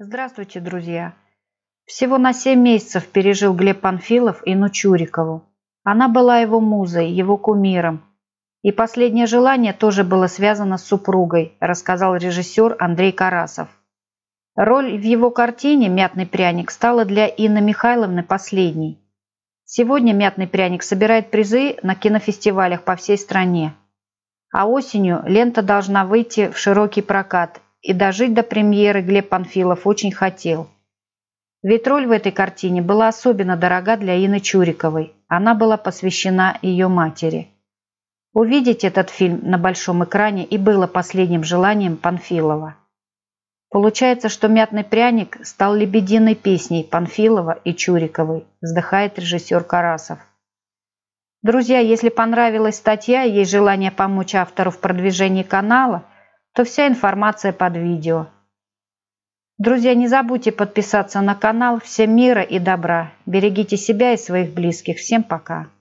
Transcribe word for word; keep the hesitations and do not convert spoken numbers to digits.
Здравствуйте, друзья! Всего на семь месяцев пережил Глеб Панфилов Инну Чурикову. Она была его музой, его кумиром. И последнее желание тоже было связано с супругой, рассказал режиссер Андрей Карасов. Роль в его картине «Мятный пряник» стала для Инны Михайловны последней. Сегодня «Мятный пряник» собирает призы на кинофестивалях по всей стране. А осенью лента должна выйти в широкий прокат, и дожить до премьеры Глеб Панфилов очень хотел. Ведь роль в этой картине была особенно дорога для Инны Чуриковой. Она была посвящена ее матери. Увидеть этот фильм на большом экране и было последним желанием Панфилова. Получается, что «Мятный пряник» стал лебединой песней Панфилова и Чуриковой, вздыхает режиссер Карасов. Друзья, если понравилась статья и есть желание помочь автору в продвижении канала, то вся информация под видео. Друзья, не забудьте подписаться на канал. Всем мира и добра. Берегите себя и своих близких. Всем пока.